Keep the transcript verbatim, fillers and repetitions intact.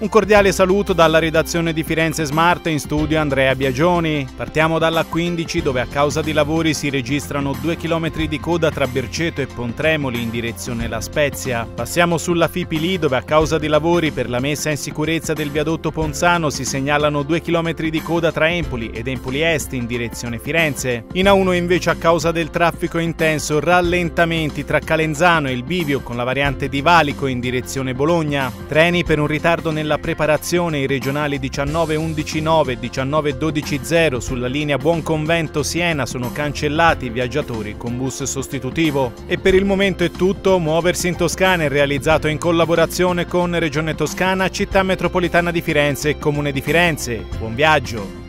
Un cordiale saluto dalla redazione di Firenze Smart, in studio Andrea Biagioni. Partiamo dalla quindici, dove a causa di lavori si registrano due chilometri di coda tra Berceto e Pontremoli in direzione La Spezia. Passiamo sulla Fipili, dove a causa di lavori per la messa in sicurezza del viadotto Ponzano si segnalano due chilometri di coda tra Empoli ed Empoli Est in direzione Firenze. In A uno invece, a causa del traffico intenso, rallentamenti tra Calenzano e il bivio con la variante di Valico in direzione Bologna. Treni per un ritardo nella La preparazione. I regionali diciannove undici nove e diciannove dodici zero sulla linea Buonconvento Siena sono cancellati, viaggiatori con bus sostitutivo. E per il momento è tutto. Muoversi in Toscana è realizzato in collaborazione con Regione Toscana, Città Metropolitana di Firenze e Comune di Firenze. Buon viaggio!